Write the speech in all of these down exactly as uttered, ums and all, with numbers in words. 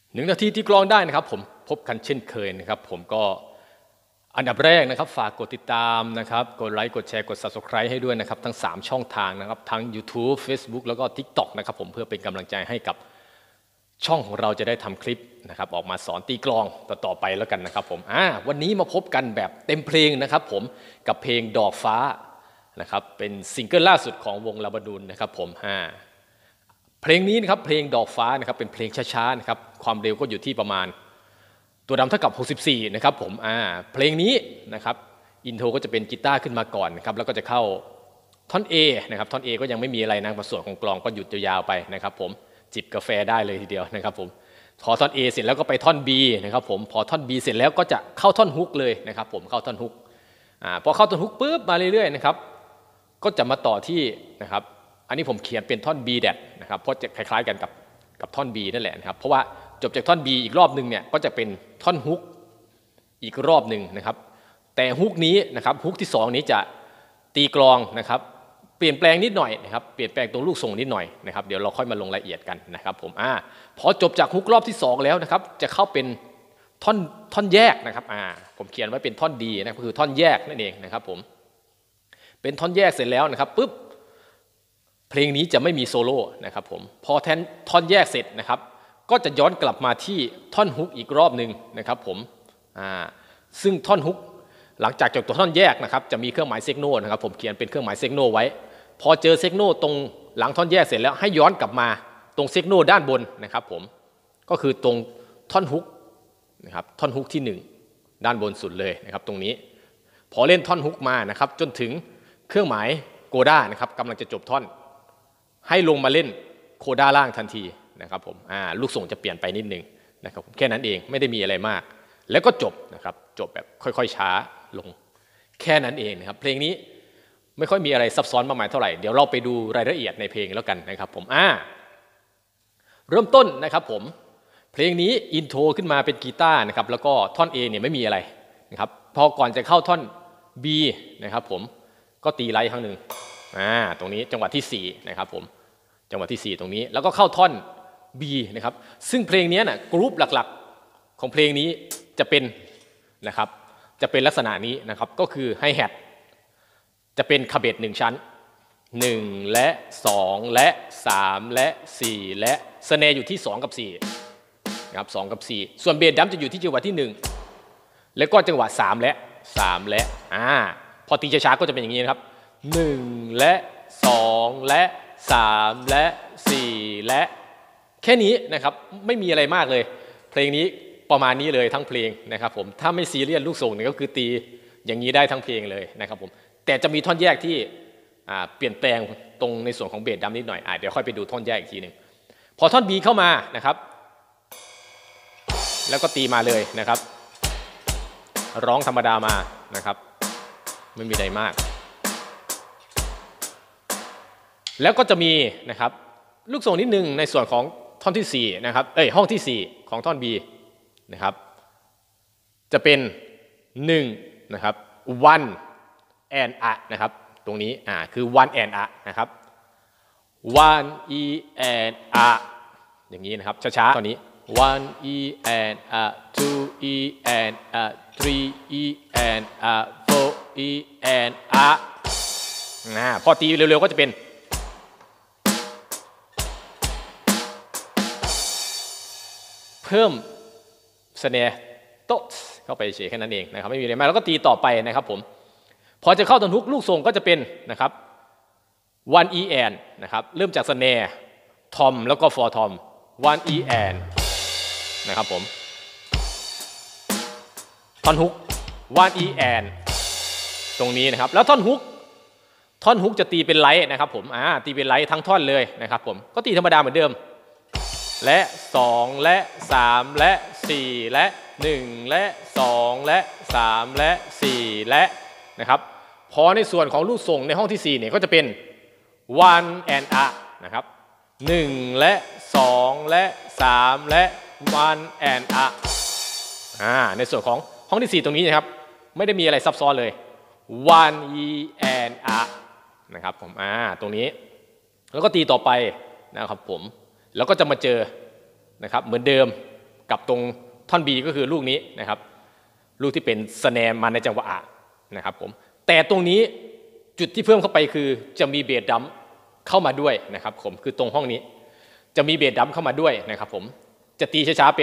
หนึ่งนาทีที่กลองได้นะครับผมพบกันเช่นเคยนะครับผมก็อันดับแรกนะครับฝากกดติดตามนะครับกดไลค์กดแชร์กด ซับสไครบ์ ให้ด้วยนะครับทั้งสามช่องทางนะครับทั้ง ยูทูบ เฟซบุ๊ก แล้วก็ ติ๊กต็อก นะครับผมเพื่อเป็นกำลังใจให้กับช่องของเราจะได้ทำคลิปนะครับออกมาสอนตีกลองต่อๆไปแล้วกันนะครับผมอ่าวันนี้มาพบกันแบบเต็มเพลงนะครับผมกับเพลงดอกฟ้านะครับเป็นซิงเกิลล่าสุดของวงลาบานูนนะครับผมอ่าเพลงนี้นะครับเพลงดอกฟ้านะครับเป็นเพลงช้าๆนะครับความเร็วก็อยู่ที่ประมาณตัวดำเท่ากับหกสิบสี่นะครับผมอ่าเพลงนี้นะครับอินโทรก็จะเป็นกีตาร์ขึ้นมาก่อนนะครับแล้วก็จะเข้าท่อน A นะครับท่อน A ก็ยังไม่มีอะไรนะส่วนของกลองก็หยุดยาวๆไปนะครับผมจิบกาแฟได้เลยทีเดียวนะครับผมพอท่อน A เสร็จแล้วก็ไปท่อน B นะครับผมพอท่อน B เสร็จแล้วก็จะเข้าท่อนฮุกเลยนะครับผมเข้าท่อนฮุกอ่าพอเข้าท่อนฮุกปุ๊บมาเรื่อยๆนะครับก็จะมาต่อที่นะครับอันนี้ผมเขียนเป็นท่อน B แดดนะครับเพราะจะคล้ายๆกันกับกับท่อน B นั่นแหละนะครับเพราะว่าจบจากท่อน B อีกรอบนึงเนี่ยก็จะเป็นท่อนฮุกอีกรอบหนึ่งนะครับแต่ฮุกนี้นะครับฮุกที่สองนี้จะตีกลองนะครับเปลี่ยนแปลงนิดหน่อยนะครับเปลี่ยนแปลงตรงลูกส่งนิดหน่อยนะครับเดี๋ยวเราค่อยมาลงรายละเอียดกันนะครับผมอ่าพอจบจากฮุกรอบที่สองแล้วนะครับจะเข้าเป็นท่อนท่อนแยกนะครับอ่าผมเขียนไว้เป็นท่อนดีนะก็คือท่อนแยกนั่นเองนะครับผมเป็นท่อนแยกเสร็จแล้วนะครับปุ๊บเพลงนี้จะไม่มีโซโล่นะครับผมพอแทนท่อนแยกเสร็จนะครับก็จะย้อนกลับมาที่ท่อนฮุกอีกรอบหนึ่งนะครับผมอ่าซึ่งท่อนฮุกหลังจากจบตัวท่อนแยกนะครับจะมีเครื่องหมายเซกโนนะครับผมเขียนเป็นเครื่องหมายเซกโนไว้พอเจอเซกโนตรงหลังท่อนแยกเสร็จแล้วให้ย้อนกลับมาตรงเซกโนด้านบนนะครับผมก็คือตรงท่อนฮุกนะครับท่อนฮุกที่หนึ่งด้านบนสุดเลยนะครับตรงนี้พอเล่นท่อนฮุกมานะครับจนถึงเครื่องหมายโกด้านะครับกำลังจะจบท่อนให้ลงมาเล่นโคด้าล่างทันทีนะครับผมอ่าลูกส่งจะเปลี่ยนไปนิดนึงนะครับผมแค่นั้นเองไม่ได้มีอะไรมากแล้วก็จบนะครับจบแบบค่อยๆช้าลงแค่นั้นเองนะครับเพลงนี้ไม่ค่อยมีอะไรซับซ้อนมากมายเท่าไหร่เดี๋ยวเราไปดูรายละเอียดในเพลงแล้วกันนะครับผมอ่าเริ่มต้นนะครับผมเพลงนี้อินโทรขึ้นมาเป็นกีตาร์นะครับแล้วก็ท่อน A เนี่ยไม่มีอะไรนะครับพอก่อนจะเข้าท่อน B นะครับผมก็ตีไลท์ครั้งหนึ่งอ่าตรงนี้จังหวะที่สี่นะครับผมจังหวะที่สี่ตรงนี้แล้วก็เข้าท่อน B นะครับซึ่งเพลงนี้นะกรุ๊ปหลักๆของเพลงนี้จะเป็นนะครับจะเป็นลักษณะนี้นะครับก็คือไฮแฮทจะเป็นคาเบตหนึ่งชั้นหนึ่งและสองและสามและสี่และสแนร์อยู่ที่สองกับสี่นะครับสองกับสี่ส่วนเบสดัมจะอยู่ที่จังหวะที่หนึ่งแล้วก็จังหวะสามและสามและอ่าพอตีช้าๆก็จะเป็นอย่างนี้นะครับหนึ่งและสองและสามและสี่และแค่นี้นะครับไม่มีอะไรมากเลยเพลงนี้ประมาณนี้เลยทั้งเพลงนะครับผมถ้าไม่ซีเรียสลูกส่งเนี่ยก็คือตีอย่างนี้ได้ทั้งเพลงเลยนะครับผมแต่จะมีท่อนแยกที่เปลี่ยนแปลงตรงในส่วนของเบสดัมนิดหน่อยเดี๋ยวค่อยไปดูท่อนแยกอีกทีหนึ่งพอท่อน B เข้ามานะครับแล้วก็ตีมาเลยนะครับร้องธรรมดามานะครับไม่มีอะไรมากแล้วก็จะมีนะครับลูกส่งนิดนึงในส่วนของท่อนที่สี่นะครับเอ้ยห้องที่สี่ของท่อน B นะครับจะเป็นหนึ่งนะครับ one and a นะครับตรงนี้อ่าคือ one and a นะครับ one e and a อย่างนี้นะครับช้าๆตอนนี้ one e and a two e and a three e and a four e and a อ่าพอตีเร็วๆก็จะเป็นเพิ่มสแนร์โต๊ะเข้าไปเฉยแค่นั้นเองนะครับไม่มีอะไรมากแล้วก็ตีต่อไปนะครับผมพอจะเข้าตอนฮุกลูกส่งก็จะเป็นนะครับ one e and นะครับเริ่มจากสแนร์ทอมแล้วก็ for ทอม one e and นะครับผมท่อนฮุก one e and ตรงนี้นะครับแล้วท่อนฮุกท่อนฮุกจะตีเป็นไลท์นะครับผมอ่าตีเป็นไลท์ทั้งท่อนเลยนะครับผมก็ตีธรรมดาเหมือนเดิมและสองและสามและสี่และหนึ่งและสองและสามและสี่และนะครับพอในส่วนของลูกส่งในห้องที่สี่เนี่ยก็จะเป็น one and a นะครับหนึ่งและสองและสามและ one and a อ่าในส่วนของห้องที่สี่ตรงนี้นะครับไม่ได้มีอะไรซับซ้อนเลย one e and a นะครับผมอ่าตรงนี้แล้วก็ตีต่อไปนะครับผมแล้วก็จะมาเจอนะครับเหมือนเดิมกับตรงท่อน B ก็คือลูกนี้นะครับลูกที่เป็นสแนร์มาในจังหวะอะนะครับผมแต่ตรงนี้จุดที่เพิ่มเข้าไปคือจะมีเบสดัมเข้ามาด้วยนะครับผมคือตรงห้องนี้จะมีเบสดัมเข้ามาด้วยนะครับผมจะตีช้าๆเป็น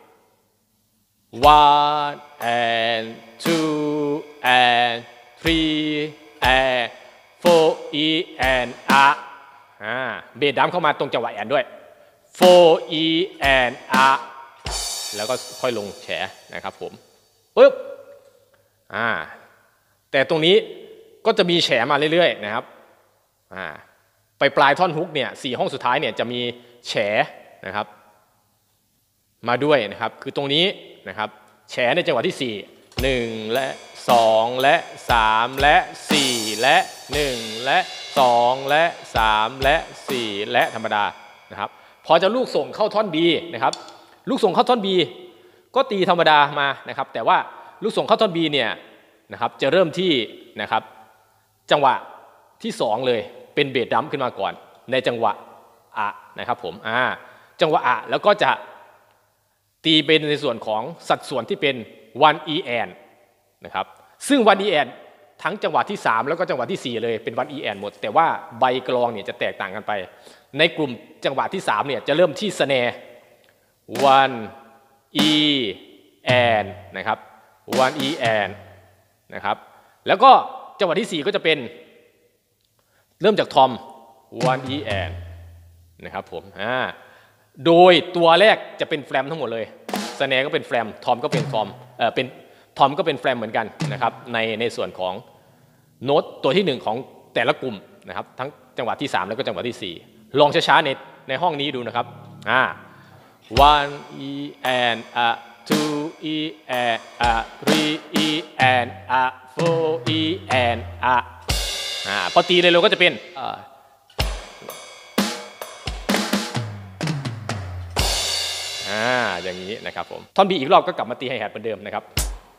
one and two and three and four e and a อ่าเบสดัมเข้ามาตรงจังหวะแอนด้วย four e and a แล้วก็ค่อยลงแฉนะครับผมปึ๊บอ่าแต่ตรงนี้ก็จะมีแฉมาเรื่อยๆนะครับอ่าไปปลายท่อนฮุกเนี่ยสี่ห้องสุดท้ายเนี่ยจะมีแฉนะครับมาด้วยนะครับคือตรงนี้นะครับแฉในจังหวะที่สี่ หนึ่งและสองและสามและสี่และหนึ่งและสองและสามและสี่และธรรมดานะครับพอจะลูกส่งเข้าท่อน B นะครับลูกส่งเข้าท่อน B ก็ตีธรรมดามานะครับแต่ว่าลูกส่งเข้าท่อน B เนี่ยนะครับจะเริ่มที่นะครับจังหวะที่สองเลยเป็นเบสดัมขึ้นมาก่อนในจังหวะอะนะครับผมอ่าจังหวะอะแล้วก็จะตีเป็นในส่วนของสัดส่วนที่เป็น one e and นะครับซึ่ง one e and ทั้งจังหวะที่สามแล้วก็จังหวะที่สี่เลยเป็น one e and หมดแต่ว่าใบกลองเนี่ยจะแตกต่างกันไปในกลุ่มจังหวะที่สามเนี่ยจะเริ่มที่สแนร์ one e and นะครับ one e and นะครับแล้วก็จังหวะที่สี่ก็จะเป็นเริ่มจากทอม one e and นะครับผมอ่าโดยตัวแรกจะเป็นแฟลมทั้งหมดเลยสแนร์ก็เป็นแฟลมทอมก็เป็นฟอมเอ่อเป็นทอมก็เป็นแฟลมเหมือนกันนะครับในในส่วนของโน้ตตัวที่หนึ่งของแต่ละกลุ่มนะครับทั้งจังหวะที่สามแล้วก็จังหวะที่สี่ลองช้าๆในในห้องนี้ดูนะครับอ่า one e and a two e and a three e and a four e and a อ่าพอตีเลยเราก็จะเป็นอ่าอ่าอย่างนี้นะครับผมท่อน B อีกรอบก็กลับมาตีไฮแฮทเหมือนเดิมนะครับ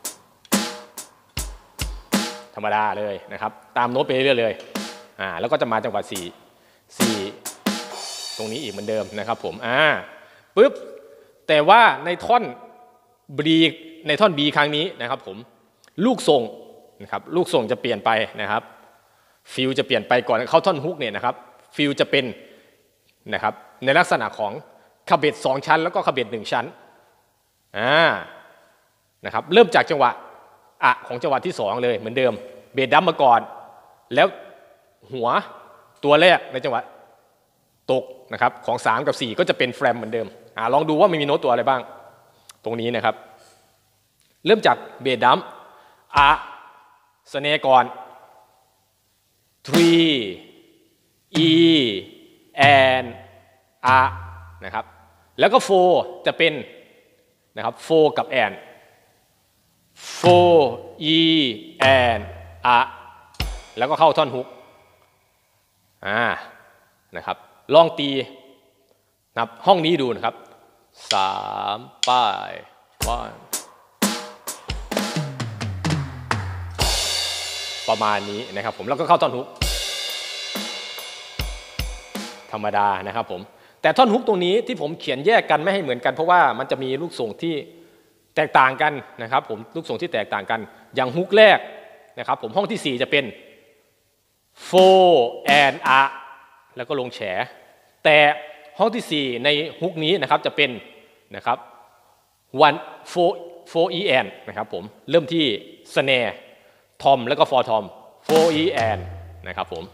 ธรรมดาเลยนะครับตามโน้ตไปเรื่อยๆเลยอ่าแล้วก็จะมาจังหวะสี่ สี่ตรงนี้อีกเหมือนเดิมนะครับผมอ่าปึ๊บแต่ว่าในท่อน B ในท่อน B ครั้งนี้นะครับผมลูกส่งนะครับลูกส่งจะเปลี่ยนไปนะครับฟิลจะเปลี่ยนไปก่อนเข้าท่อนฮุกเนี่ยนะครับฟิลจะเป็นนะครับในลักษณะของคาเบตสองชั้นแล้วก็คาเบตหนึ่งชั้นอ่านะครับเริ่มจากจังหวะอะของจังหวะที่สองเลยเหมือนเดิมเบสดัมมาก่อนแล้วหัวตัวแรกในจังหวะตกนะครับของสามกับสี่ก็จะเป็นแฟลมเหมือนเดิมอ่าลองดูว่ามันมีโน้ตตัวอะไรบ้างตรงนี้นะครับเริ่มจากเบสดัมอะสแนร์ก่อน three e and a นะครับแล้วก็โฟจะเป็นนะครับโฟกับแอนโฟ e and a แล้วก็เข้าท่อนฮุกอ่านะครับลองตีนะครับห้องนี้ดูนะครับสามป้ายวันประมาณนี้นะครับผมแล้วก็เข้าท่อนฮุกธรรมดานะครับผมแต่ท่อนฮุกตรงนี้ที่ผมเขียนแยกกันไม่ให้เหมือนกันเพราะว่ามันจะมีลูกส่งที่แตกต่างกันนะครับผมลูกส่งที่แตกต่างกันอย่างฮุกแรกนะครับผมห้องที่สี่จะเป็น four and a แล้วก็ลงแฉแต่ห้องที่สี่ในฮุกนี้นะครับจะเป็นนะครับ one four four e and นะครับผมเริ่มที่สแนร์ทอมแล้วก็ฟอร์ทอม four e and นะครับผม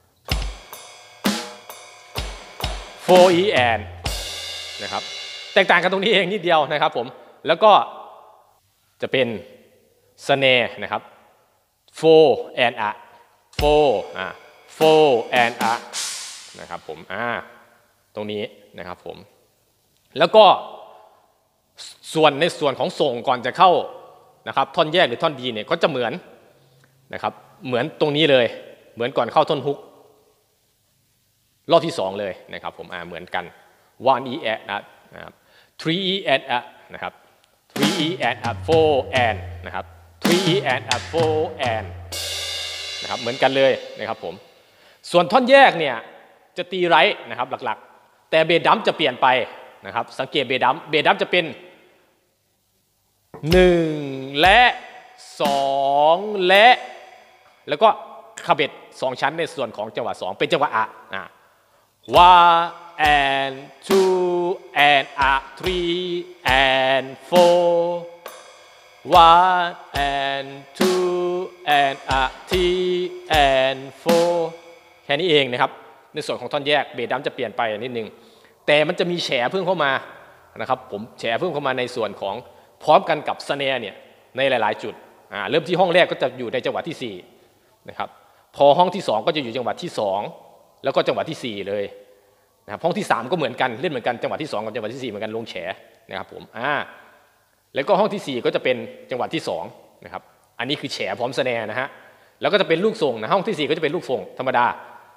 four e and นะครับแตกต่างกันตรงนี้เองนิดเดียวนะครับผมแล้วก็จะเป็นสแนร์นะครับ four and a four อ่า four and a นะครับผมอ่าตรงนี้นะครับผมแล้วก็ส่วนในส่วนของส่งก่อนจะเข้านะครับท่อนแยกหรือท่อนดีเนี่ยก็จะเหมือนนะครับเหมือนตรงนี้เลยเหมือนก่อนเข้าท่อนฮุกรอบที่สองเลยนะครับผมอ่าเหมือนกัน one e and นะครับ three e and นะครับ three e and four and นะครับ three e and four and นะครับเหมือนกันเลยนะครับผมส่วนท่อนแยกเนี่ยจะตีไรท์นะครับหลักๆแต่เบสดัมจะเปลี่ยนไปนะครับสังเกตเบสดัมเบสดัมจะเป็นหนึ่งและสองและแล้วก็คาเบ็ดสองชั้นในส่วนของจังหวะสองเป็นจังหวะอะอ่ะ one and two and a three and four one and two and a three and four แค่นี้เองนะครับในส่วนของท่อนแยกเบสดัมจะเปลี่ยนไปนิดนึงแต่มันจะมีแฉเพิ่มเข้ามานะครับผมแฉเพิ่มเข้ามาในส่วนของพร้อมกันกับสแนร์เนี่ยในหลายๆจุดอ่าเริ่มที่ห้องแรกก็จะอยู่ในจังหวะที่สี่นะครับพอห้องที่สองก็จะอยู่จังหวะที่สองแล้วก็จังหวะที่สี่เลยนะครับห้องที่สามก็เหมือนกันเล่นเหมือนกันจังหวะที่สองกับจังหวะที่สี่เหมือนกันลงแฉนะครับผมอ่าแล้วก็ห้องที่สี่ก็จะเป็นจังหวะที่สองนะครับอันนี้คือแฉพร้อมสแนร์นะฮะแล้วก็จะเป็นลูกส่งนะห้องที่สี่ก็จะเป็นลูกส่งธรรมดา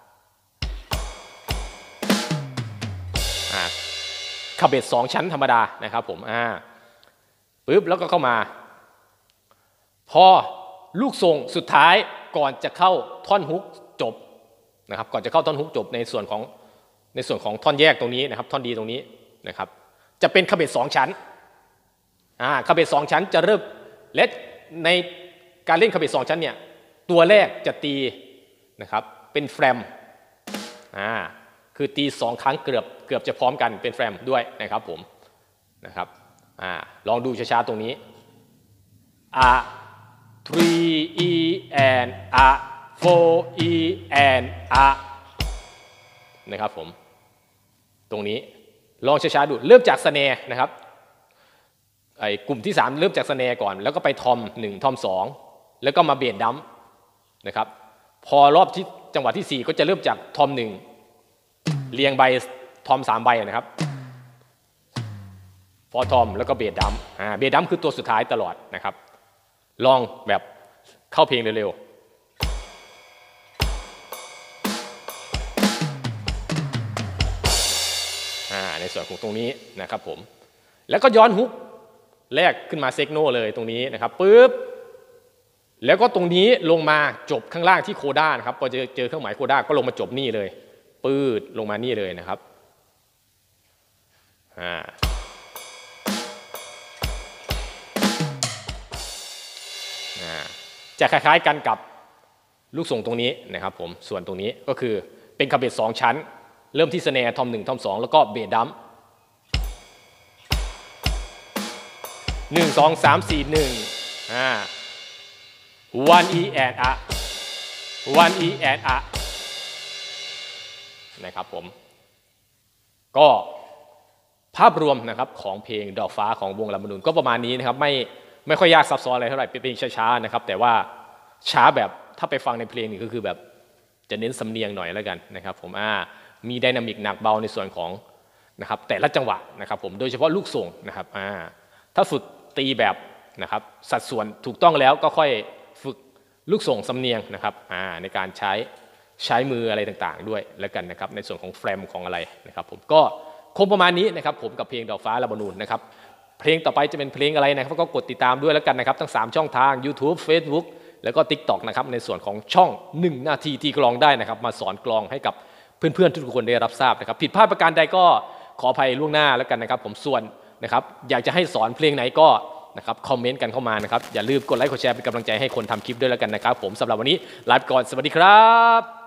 อ่าคาเบ็ดสองชั้นธรรมดานะครับผมอ่าปึ๊บแล้วก็เข้ามาพอลูกส่งสุดท้ายก่อนจะเข้าท่อนฮุกจบนะครับก่อนจะเข้าท่อนฮุกจบในส่วนของในส่วนของท่อนแยกตรงนี้นะครับท่อนดีตรงนี้นะครับจะเป็นคาเบ็ดสองชั้นอ่าคาเบ็ดสองชั้นจะเริ่มและในการเล่นคาเบ็ดสองชั้นเนี่ยตัวแรกจะตีนะครับเป็นแฟรมอ่าคือตีสองครั้งเกือบเกือบจะพร้อมกันเป็นแฟรมด้วยนะครับผมนะครับอ่าลองดูช้าๆตรงนี้อ่าthree E and A four E and A นะครับผมตรงนี้ลองช้าๆดูเริ่มจากสแนร์นะครับไอ้กลุ่มที่สามเริ่มจากสแนร์ก่อนแล้วก็ไปทอมหนึ่งทอมสองแล้วก็มาเบสดัมนะครับพอรอบที่จังหวะที่สี่ก็จะเริ่มจากทอมหนึ่งเรียงใบทอมสามใบนะครับฟอร์ทอมแล้วก็เบสดัมอ่าเบสดัมคือตัวสุดท้ายตลอดนะครับลองแบบเข้าเพลงเร็วๆอ่าในส่วนของตรงนี้นะครับผมแล้วก็ย้อนฮุกแรกขึ้นมาเซกโนเลยตรงนี้นะครับปึ๊บแล้วก็ตรงนี้ลงมาจบข้างล่างที่โคด้านะครับพอเจอเจอเครื่องหมายโคด้าก็ลงมาจบนี่เลยปืดลงมานี่เลยนะครับอ่าจะคล้ายๆกันกับลูกส่งตรงนี้นะครับผมส่วนตรงนี้ก็คือเป็นคาเบ็ดสองชั้นเริ่มที่สแนร์ทอมหนึ่งทอมสองแล้วก็เบสดัมหนึ่งสองสามสี่หนึ่งอ่า one E and A one E and A นะครับผมก็ภาพรวมนะครับของเพลงดอกฟ้าของวงลำบานูนก็ประมาณนี้นะครับไม่ไม่ค่อยยากซับซ้อนอะไรเท่าไหร่เป็นเพลงช้าๆนะครับแต่ว่าช้าแบบถ้าไปฟังในเพลงนี่ก็คือแบบจะเน้นสำเนียงหน่อยแล้วกันนะครับผมอ่ามีไดนามิกหนักเบาในส่วนของนะครับแต่ละจังหวะนะครับผมโดยเฉพาะลูกส่งนะครับอ่าถ้าฝึกตีแบบนะครับสัดส่วนถูกต้องแล้วก็ค่อยฝึกลูกส่งสำเนียงนะครับอ่าในการใช้ใช้มืออะไรต่างๆด้วยแล้วกันนะครับในส่วนของแฟรมของอะไรนะครับผมก็คงประมาณนี้นะครับผมกับเพลงดอกฟ้าลำบานูนนะครับเพลงต่อไปจะเป็นเพลงอะไรนะครับก็กดติดตามด้วยแล้วกันนะครับทั้งสามช่องทาง YouTube Facebook แล้วก็ TikTok นะครับในส่วนของช่องหนึ่งนาทีตีกลองได้นะครับมาสอนกลองให้กับเพื่อนๆทุกคนได้รับทราบนะครับผิดพลาดประการใดก็ขออภัยล่วงหน้าแล้วกันนะครับผมส่วนนะครับอยากจะให้สอนเพลงไหนก็นะครับคอมเมนต์กันเข้ามานะครับอย่าลืมกดไลค์กดแชร์เป็นกำลังใจให้คนทำคลิปด้วยแล้วกันนะครับผมสำหรับวันนี้ลาไปก่อนสวัสดีครับ